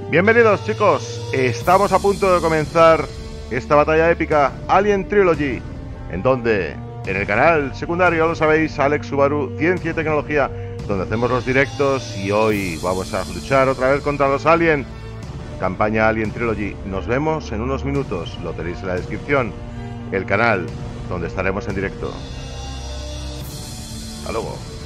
Bienvenidos chicos, estamos a punto de comenzar esta batalla épica Alien Trilogy, en donde, en el canal secundario, lo sabéis, Alex Subaru Ciencia y Tecnología, donde hacemos los directos y hoy vamos a luchar otra vez contra los Alien, campaña Alien Trilogy. Nos vemos en unos minutos, lo tenéis en la descripción, el canal donde estaremos en directo. Hasta luego.